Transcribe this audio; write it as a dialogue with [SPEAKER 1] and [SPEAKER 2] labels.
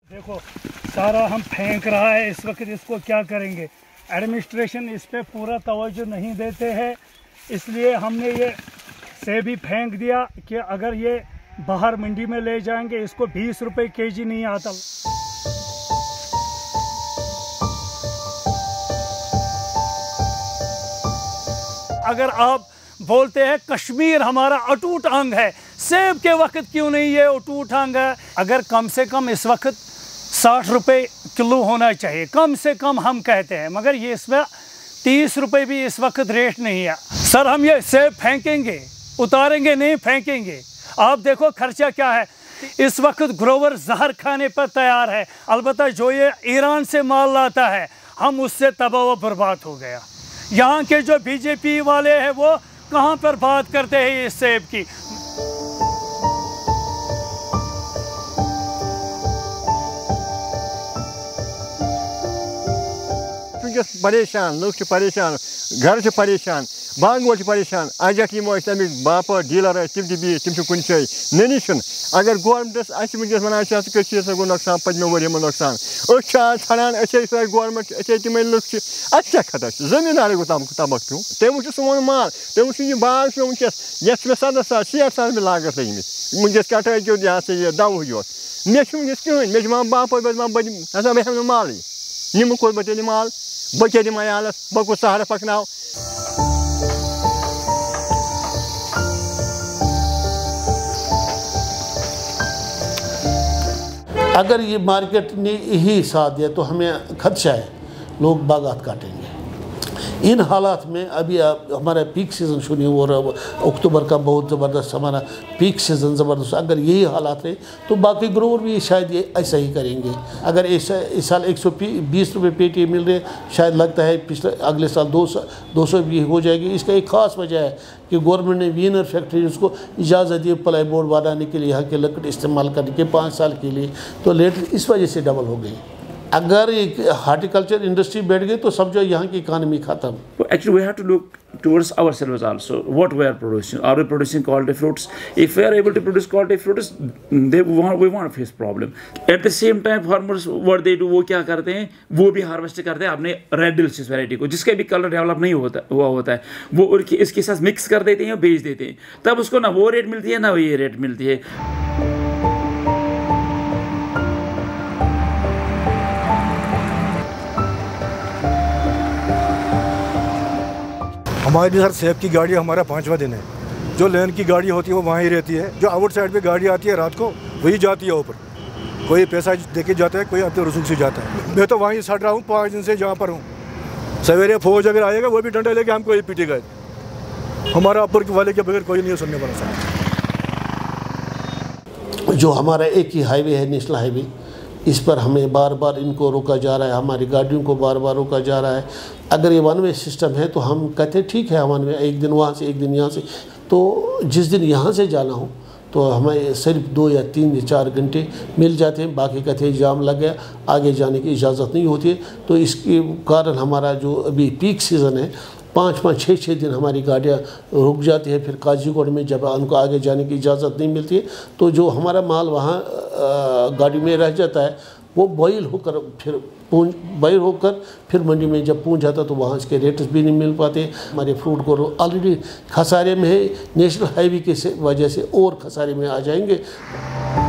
[SPEAKER 1] देखो सारा हम फेंक रहा है इस वक्त, इसको क्या करेंगे? एडमिनिस्ट्रेशन इस पे पूरा तवज्जो नहीं देते हैं, इसलिए हमने ये सेब ही फेंक दिया कि अगर ये बाहर मंडी में ले जाएंगे इसको 20 रुपए केजी नहीं आता। अगर आप बोलते हैं कश्मीर हमारा अटूट अंग है, सेब के वक्त क्यों नहीं ये अटूट अंग है? अगर कम से कम इस वक्त 60 रुपए किलो होना चाहिए, कम से कम हम कहते हैं, मगर ये इसमें 30 रुपए भी इस वक्त रेट नहीं है। सर हम ये सेब फेंकेंगे, उतारेंगे नहीं, फेंकेंगे। आप देखो खर्चा क्या है। इस वक्त ग्रोवर जहर खाने पर तैयार है। अलबत्ता जो ये ईरान से माल लाता है हम उससे तबाह व बर्बाद हो गया। यहाँ के जो बीजेपी वाले हैं वो कहाँ पर बात करते हैं इस सेब की।
[SPEAKER 2] परेशान लोग परेशान, घर से परेशान, बांग वो परेशान, अजक तमिक बाप डीलर तम तम कुन जाए नन। अगर गवर्नमेंटस वनस वन गो नुकसान पदमो वरियो में नुकसान छान गवर्नमेंट तम लुक क्या खतरा जमींदार गो तबाह क्यों? तम वो सोन माल, तम वो बाग मे वनकस ये 70 सास 60 सास में लागत लगी वनकस कटाई क्यों यहाँ से दव योत मे वनकस कहें मे बाप हसा बह हेम माल निम कोर बह तेल माल बह दिम अयालस बह गो सहर पकनाव।
[SPEAKER 3] अगर ये मार्केट ने यही साथ दिया तो हमें खदशा है लोग बागात काटेंगे। इन हालात में अभी हमारा पीक सीज़न शुरू हो रहा है, अक्टूबर का बहुत ज़बरदस्त हमारा पीक सीज़न ज़बरदस्त। अगर यही हालात है तो बाकी ग्रोवर भी शायद ये ऐसा ही करेंगे। अगर इस साल 120 रुपये पेटी मिल रहे, शायद लगता है अगले साल 200 भी हो जाएगी। इसका एक ख़ास वजह है कि गवर्नमेंट ने वीनर फैक्ट्रीज को इजाज़त दी प्लाई बोर्ड बनाने के लिए, यहाँ के लकड़ इस्तेमाल करने के 5 साल के लिए, तो रेट इस वजह से डबल हो गई। अगर एक हार्टिकल्चर इंडस्ट्री बैठ गई तो सब जो यहाँ की इकानमी खत्म।
[SPEAKER 4] Actually, we have to look towards ourselves also. What we are producing? Are we producing quality fruits? If we are able to produce quality fruits, we won't face problem. At the same time, farmers what they do, वो क्या करते हैं, वो भी harvest करते हैं अपने red delicious variety को, जिसका भी कलर डेवलप नहीं होता है, वो इसके साथ मिक्स कर देते हैं या बेच देते हैं। तब उसको ना वो रेट मिलती है ना ये रेट मिलती है।
[SPEAKER 5] हमारी सर सेब की गाड़ी हमारा 5वां दिन है। जो लेन की गाड़ी होती है वो वहाँ ही रहती है, जो आउटसाइड पे गाड़ी आती है रात को वही जाती है ऊपर। कोई पैसा देके जाता है, कोई अपने रसूल से जाता है। मैं तो वहीं सड़ रहा हूँ 5 दिन से जहाँ पर हूँ। सवेरे फौज अगर आएगा वो भी डंडा लेके हमको ही पीटेगा। हमारा ऊपर वाले के बगैर कोई नहीं सुनने वाला सर।
[SPEAKER 3] जो हमारा एक ही हाईवे है, नेशनल हाईवे, इस पर हमें बार बार इनको रोका जा रहा है, हमारी गाड़ियों को बार बार रोका जा रहा है। अगर ये वन वे सिस्टम है तो हम कहते हैं ठीक है वन वे, एक दिन वहाँ से एक दिन यहाँ से, तो जिस दिन यहाँ से जाना हो तो हमें सिर्फ 2 या 3 या 4 घंटे मिल जाते हैं, बाकी कहते हैं जाम लग गया, आगे जाने की इजाज़त नहीं होती है। तो इसके कारण हमारा जो अभी पीक सीज़न है 5-5, 6-6 दिन हमारी गाड़ियाँ रुक जाती है। फिर काजीकोट में जब उनको आगे जाने की इजाज़त नहीं मिलती है तो जो हमारा माल वहाँ गाड़ी में रह जाता है वो बॉयल होकर फिर मंडी में जब पहुँच जाता तो वहाँ इसके रेट्स भी नहीं मिल पाते। हमारे फ्रूट को ऑलरेडी खसारे में है, नेशनल हाईवे की वजह से और खसारे में आ जाएंगे।